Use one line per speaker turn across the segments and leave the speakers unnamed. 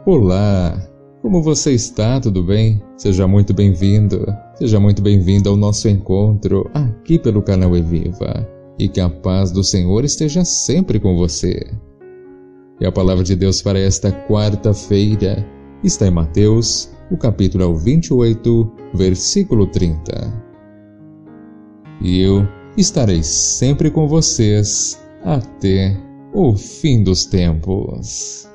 Olá, como você está? Tudo bem? Seja muito bem-vindo, seja muito bem-vinda ao nosso encontro aqui pelo canal Eviva. E que a paz do Senhor esteja sempre com você. E a palavra de Deus para esta quarta-feira está em Mateus, o capítulo 28, versículo 30. E eu estarei sempre com vocês até o fim dos tempos.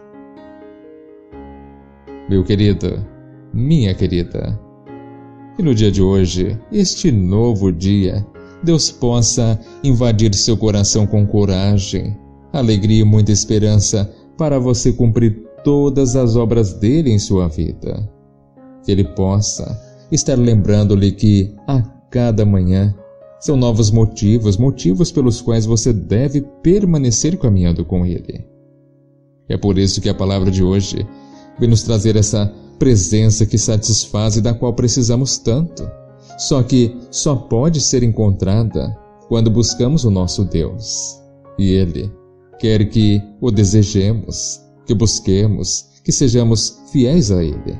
Meu querido, minha querida, que no dia de hoje, este novo dia, Deus possa invadir seu coração com coragem, alegria e muita esperança para você cumprir todas as obras dele em sua vida. Que ele possa estar lembrando-lhe que a cada manhã são novos motivos pelos quais você deve permanecer caminhando com ele. É por isso que a palavra de hoje vem nos trazer essa presença que satisfaz e da qual precisamos tanto, só que só pode ser encontrada quando buscamos o nosso Deus. E Ele quer que o desejemos, que busquemos, que sejamos fiéis a Ele.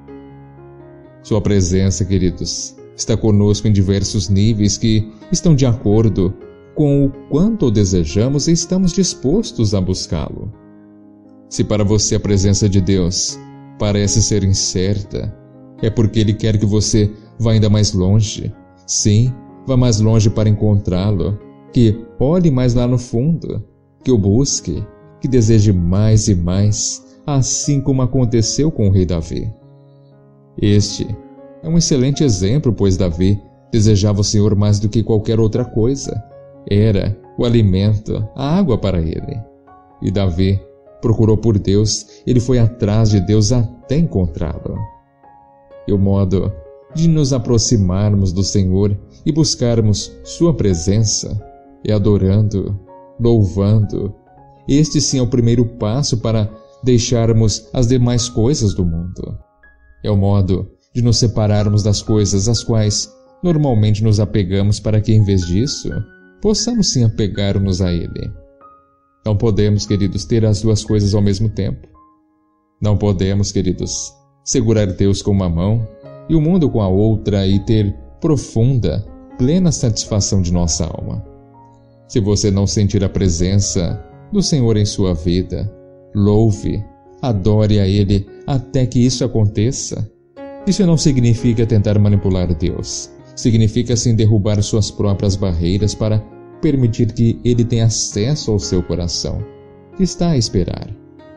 Sua presença, queridos, está conosco em diversos níveis que estão de acordo com o quanto o desejamos e estamos dispostos a buscá-lo. Se para você a presença de Deus parece ser incerta, é porque Ele quer que você vá ainda mais longe. Sim, vá mais longe para encontrá-lo, que olhe mais lá no fundo, que o busque, que deseje mais e mais, assim como aconteceu com o rei Davi. Este é um excelente exemplo, pois Davi desejava o Senhor mais do que qualquer outra coisa. Era o alimento, a água para ele. E Davi procurou por Deus, ele foi atrás de Deus até encontrá-lo. E o modo de nos aproximarmos do Senhor e buscarmos sua presença é adorando, louvando. Este sim é o primeiro passo para deixarmos as demais coisas do mundo. É o modo de nos separarmos das coisas às quais normalmente nos apegamos, para que, em vez disso, possamos sim apegar-nos a Ele. Não podemos, queridos, ter as duas coisas ao mesmo tempo. Não podemos, queridos, segurar Deus com uma mão e o mundo com a outra e ter profunda, plena satisfação de nossa alma. Se você não sentir a presença do Senhor em sua vida, louve, adore a Ele até que isso aconteça. Isso não significa tentar manipular Deus. Significa sim derrubar suas próprias barreiras para permitir que Ele tenha acesso ao seu coração, que está a esperar.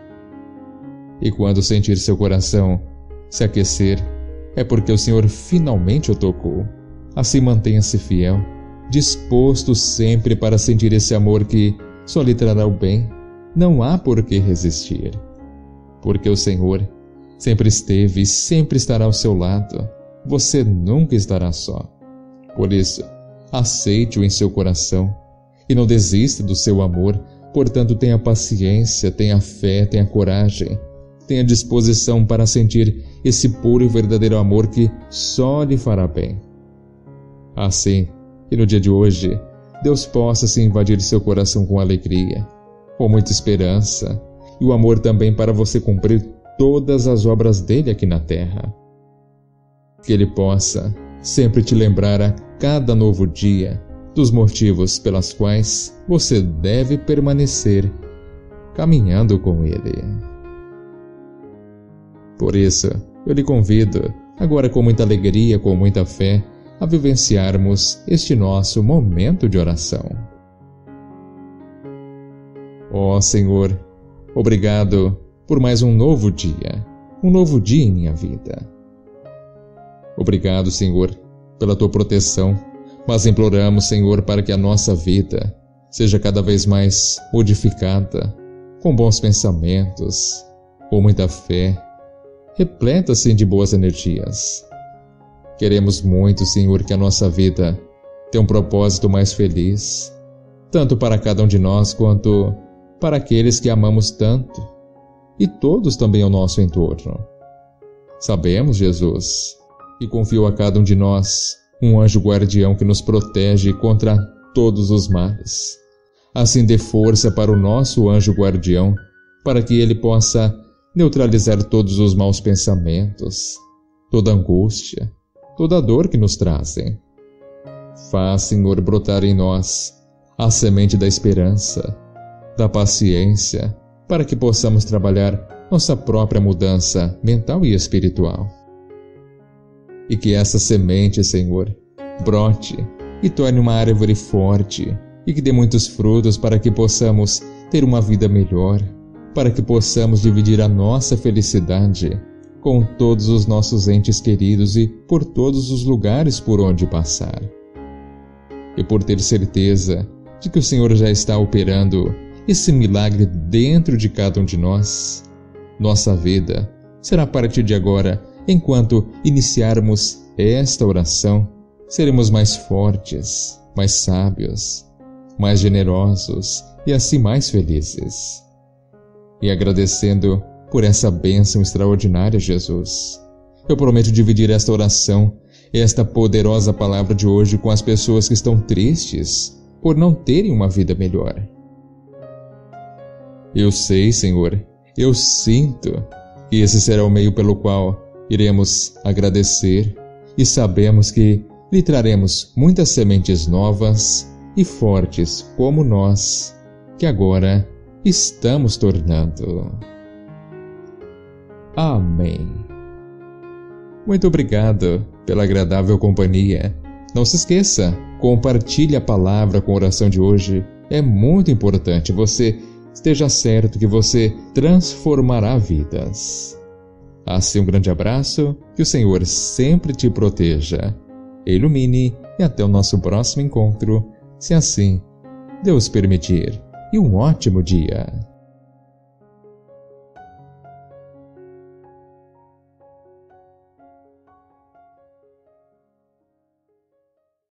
E quando sentir seu coração se aquecer, é porque o Senhor finalmente o tocou. Assim mantenha-se fiel, disposto sempre para sentir esse amor que só lhe trará o bem. Não há por que resistir, porque o Senhor sempre esteve e sempre estará ao seu lado. Você nunca estará só. Por isso, aceite-o em seu coração e não desista do seu amor. Portanto, tenha paciência, tenha fé, tenha coragem, tenha disposição para sentir esse puro e verdadeiro amor que só lhe fará bem. Assim, que no dia de hoje, Deus possa se invadir seu coração com alegria, com muita esperança e o amor também para você cumprir todas as obras dele aqui na terra. Que Ele possa sempre te lembrar a cada novo dia dos motivos pelas quais você deve permanecer caminhando com Ele. Por isso, eu lhe convido, agora com muita alegria, com muita fé, a vivenciarmos este nosso momento de oração. Ó Senhor, obrigado por mais um novo dia em minha vida. Obrigado, Senhor, pela Tua proteção, mas imploramos, Senhor, para que a nossa vida seja cada vez mais modificada, com bons pensamentos, com muita fé, repleta-se de boas energias. Queremos muito, Senhor, que a nossa vida tenha um propósito mais feliz, tanto para cada um de nós quanto para aqueles que amamos tanto, e todos também ao nosso entorno. Sabemos, Jesus, que confiou a cada um de nós um anjo guardião que nos protege contra todos os males. Assim dê força para o nosso anjo guardião, para que ele possa neutralizar todos os maus pensamentos, toda angústia, toda dor que nos trazem. Faz, Senhor, brotar em nós a semente da esperança, da paciência, para que possamos trabalhar nossa própria mudança mental e espiritual. E que essa semente, Senhor, brote e torne uma árvore forte e que dê muitos frutos para que possamos ter uma vida melhor, para que possamos dividir a nossa felicidade com todos os nossos entes queridos e por todos os lugares por onde passar. E por ter certeza de que o Senhor já está operando esse milagre dentro de cada um de nós, nossa vida será a partir de agora, enquanto iniciarmos esta oração, seremos mais fortes, mais sábios, mais generosos e assim mais felizes. E agradecendo por essa bênção extraordinária, Jesus, eu prometo dividir esta oração, esta poderosa palavra de hoje com as pessoas que estão tristes por não terem uma vida melhor. Eu sei, Senhor, eu sinto que esse será o meio pelo qual iremos agradecer e sabemos que lhe traremos muitas sementes novas e fortes como nós, que agora estamos tornando. Amém. Muito obrigado pela agradável companhia. Não se esqueça, compartilhe a palavra com a oração de hoje. É muito importante. Você esteja certo que você transformará vidas. Assim, um grande abraço, que o Senhor sempre te proteja, ilumine e até o nosso próximo encontro, se assim Deus permitir. E um ótimo dia!